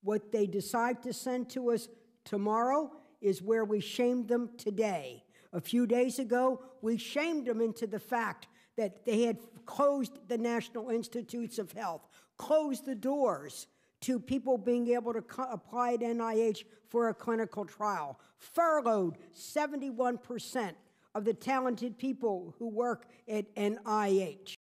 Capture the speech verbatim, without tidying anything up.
What they decide to send to us tomorrow is where we shamed them today. A few days ago, we shamed them into the fact that they had closed the National Institutes of Health, closed the doors to people being able to apply at N I H for a clinical trial, furloughed seventy-one percent of the talented people who work at N I H.